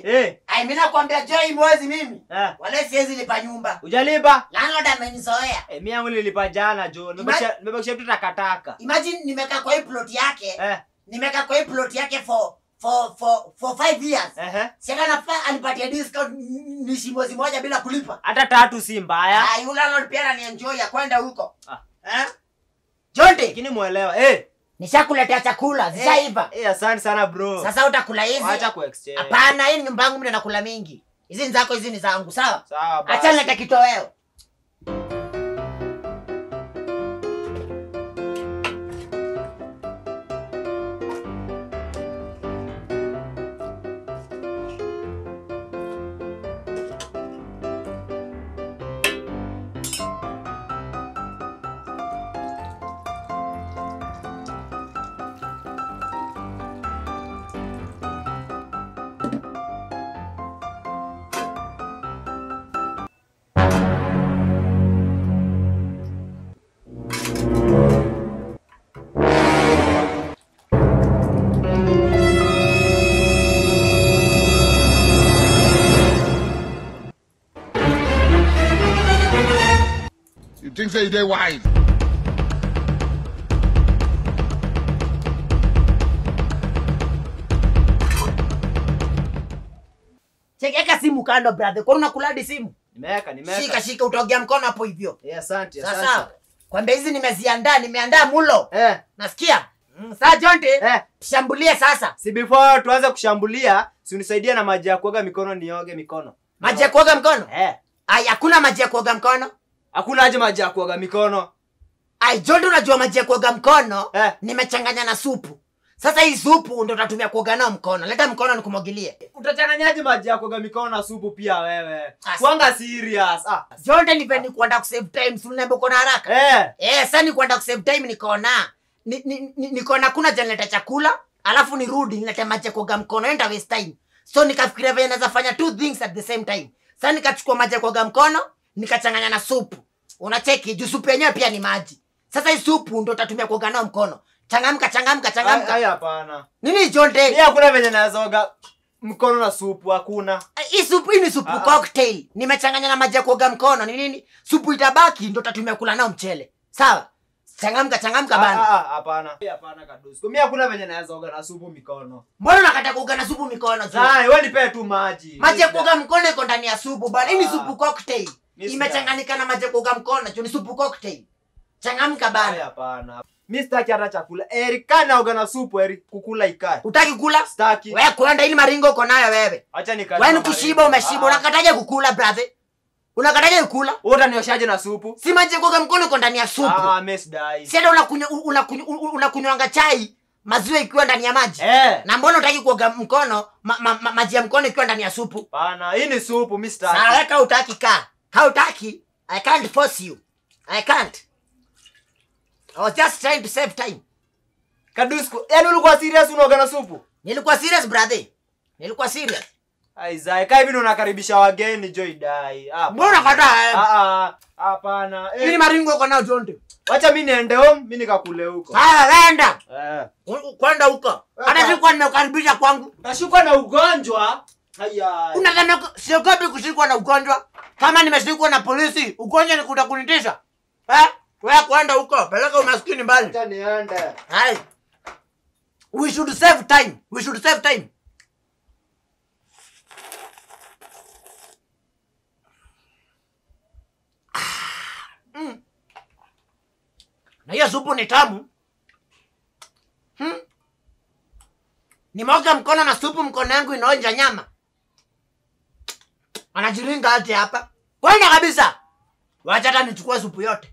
Ai mimi nakwambia Joy mwezi mimi. Wala siwezi lipa nyumba. Hujalipa? Landlord amenizoea. Mimi yangu nilipa jana Jo. Nimebakisha tu takataka. Imagine nimekaa kwa hii plot yake. Nimekaa kwa hii plot yake for 5 years. Sasa nafaa anipatie discount nishi mwezi moja bila kulipa. Hata 3 si mbaya. Yule landlord pia ananienjoy ya kwenda huko. Jonte, lakini muelewa. Nishakuletea chakula, zishaiva. Asante sana bro. Sasa utakula hizi? Acha ku-exchange. Hapana, hii ni nyumba yangu mimi nakula mingi. Hizi ni zako, hizi ni zangu, sawa? Sawa basi. Acha nilete kitoweo. Think say they wise. Chekeka simu kando brother. Kwa unakula hadi simu? Nimeweka. Shika utaogea mkono hapo hivyo. Asante. Sasa kwamba hizi nimeandaa mulo. Nasikia? Sasa Jonte, tushambulie sasa. Si before tuanze kushambulia, si unisaidie na maji ya kuoga mikono nioge mikono. Maji ya kuoga mkono? Ai hakuna maji ya kuoga mkono. Hakuna aje maji ya kuoga mikono. Ai Jonte, unajua maji ya kuoga mkono nimechanganya na supu. Sasa hii supu ndio tutatumia kuoga nao mkono. Leta mkono nikumwagilie. Utachanganyaje maji ya kuoga mikono na supu pia wewe? Kuanga serious. Jonte ni kwenda ku save time, si unaniambia uko na haraka? Sasa ni kwenda ku save time nikaona. Nikaona kuna janileta chakula, alafu nirudi nilete maji ya kuoga mkono, enda waste time. So nikafikiria vile naweza fanya 2 things at the same time. Sasa nikachukua maji ya kuoga mkono, nikachanganya na supu. Unacheki, juu supu yenyewe pia ni maji. Sasa hii supu ndio tutatumia kuoga nao mkono. Changamka. Ai hapana. Nini Jonte? Mimi hakuna venye nazoga mkono na supu, hakuna. Hii ni supu cocktail. Nimechanganya na maji ya kuoga mkono. Ni nini? Supu itabaki ndio tutatumia kula nao mchele. Sawa? Changamka bana. Hapana KADUSKO. Mimi hakuna venye nazoga na supu mikono. Mbona unakata kuoga na supu mikono tu? Wewe nipe tu maji. Maji ya kuoga mkono iko ndani ya supu bana. Hii ni supu cocktail. Imechanganyika na maji ya kuoga mkono, ni supu cocktail. Changamka bana. Hapana. Mimi sitaki hata chakula. Erika naoga na supu, Kukula ikae. Utaki kula? Sitaki. Wewe kwenda ili maringo uko nayo wewe. Acha nikae. Wewe kushiba umeshiba, unakataje kukula brother? Unakataje kukula? Wewe utanioshaje na supu? Si maji ya kuoga mkono iko ndani ya supu. Miss dai. Si hata unakunywanga chai maziwa ikiwa ndani ya maji. Na mbona utaki kuoga mkono maji ya mkono ikiwa ndani ya supu? Hapana, hii ni supu, mimi sitaki. Sawa, kama utaki kaa. Kama utaki, I can't force you. I can't. I was just trying to save time. KADUSKO, yaani ulikuwa serious unaoga na supu? Nilikuwa serious brother. Nilikuwa serious. Aizai, kai mimi unakaribisha wageni Joy dai. Mbona unakataa? Hapana. Mimi maringo uko nao Jonte. Acha mimi niende home, mimi nikakule huko. Nenda. Kwenda huko. Hata sikuwa nimekukaribisha kwangu. Nashikwa na ugonjwa. Haya. Unadhani siogopi kushikwa na ugonjwa? Kama nimeshikwa na polisi, ugonjwa ni kunitisha. Wewe kwenda huko, peleka umaskini mbali. Acha niende. Hai. We should save time. Na hiyo supu ni tamu. Nimeoga mkono na supu, mkono yangu inaonja nyama. Anajiringa hati hapa. Kwenda kabisa. Wacha hata nichukue supu yote.